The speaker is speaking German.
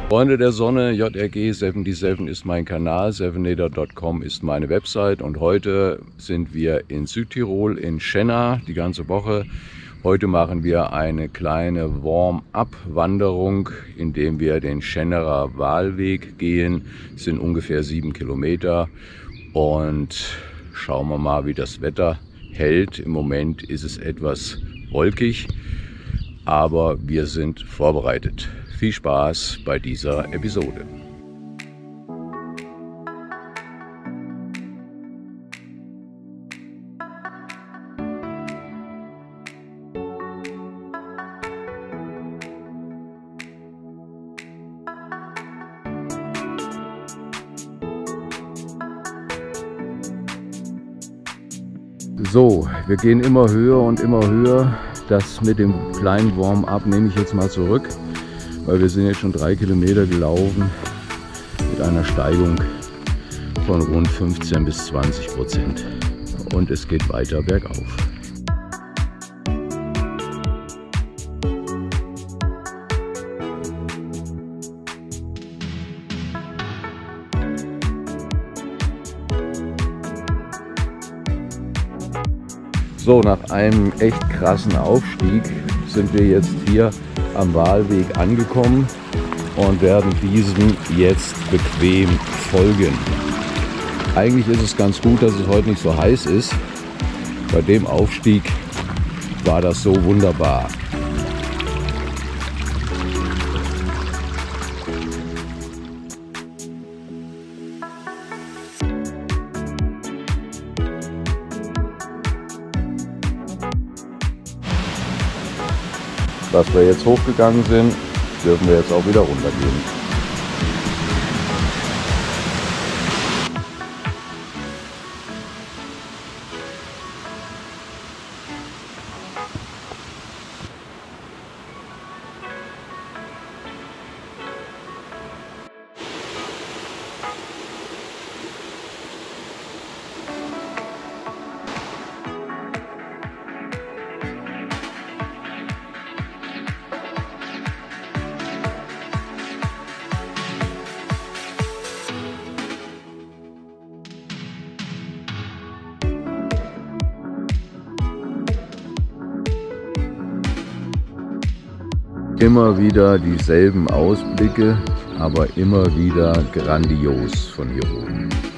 Freunde der Sonne, JRG77 ist mein Kanal, sevenator.com ist meine Website und heute sind wir in Südtirol, in Schenna, die ganze Woche. Heute machen wir eine kleine Warm-up-Wanderung, indem wir den Schennerer Wahlweg gehen. Es sind ungefähr 7 Kilometer und schauen wir mal, wie das Wetter hält. Im Moment ist es etwas wolkig, aber wir sind vorbereitet. Viel Spaß bei dieser Episode. So, wir gehen immer höher und immer höher. Das mit dem kleinen Warm-up nehme ich jetzt mal zurück, weil wir sind jetzt schon 3 Kilometer gelaufen mit einer Steigung von rund 15 bis 20% und es geht weiter bergauf. So, nach einem echt krassen Aufstieg sind wir jetzt hier am Wahlweg angekommen und werden diesem jetzt bequem folgen. Eigentlich ist es ganz gut, dass es heute nicht so heiß ist. Bei dem Aufstieg war das so wunderbar. Dass wir jetzt hochgegangen sind, dürfen wir jetzt auch wieder runtergehen. Immer wieder dieselben Ausblicke, aber immer wieder grandios von hier oben.